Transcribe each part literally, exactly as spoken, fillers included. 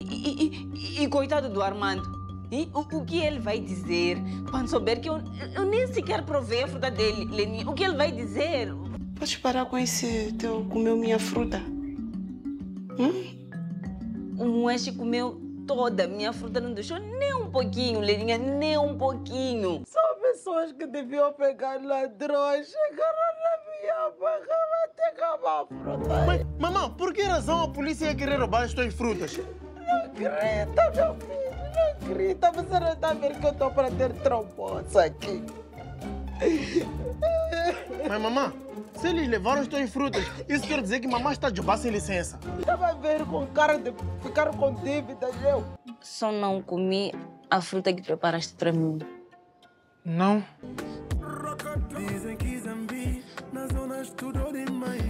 E, e, e coitado do Armando. E o, o que ele vai dizer quando souber que eu, eu nem sequer provei a fruta dele, Leni? O que ele vai dizer? Podes parar com esse teu comeu minha fruta? Hum? O Moeshi comeu toda a minha fruta, não deixou nem um pouquinho, Leninha, nem um pouquinho. São pessoas que deviam pegar ladrões, chegaram na minha barra, até acabar a fruta. Mas, mamãe, por que razão a polícia ia querer roubar as tuas frutas? Não grita, meu filho, não grita. Você não está vendo que eu estou para ter trombose aqui. Mas, mamãe, se eles levaram as tuas frutas, isso quer dizer que mamãe está de bar sem licença. Estava a ver com cara de ficar com dívidas, eu. Só não comi a fruta que preparaste para mim. Não. Dizem que Zambi na zona estudou demais,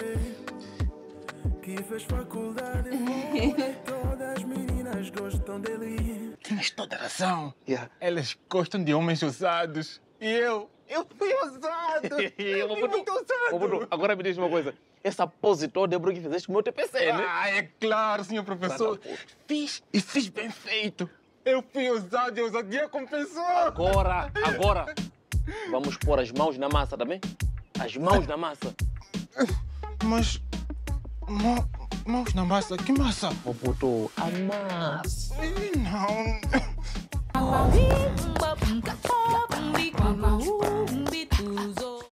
que fez faculdade, todas as meninas gostam dele. Tens toda a razão. Yeah. Elas gostam de homens usados. E eu, eu fui usado. Eu fui muito usado. Ô, Bruno, agora me diz uma coisa. Essa pose toda é porque fizeste com o meu T P C, né? Ah, é claro, senhor professor. Fiz e fiz bem feito. Eu fui usado e a ousadia compensou. Agora, agora, vamos pôr as mãos na massa, tá bem? As mãos na massa. Mas... Ma, mãos na massa? Que massa? Ô, puto, a massa. Não...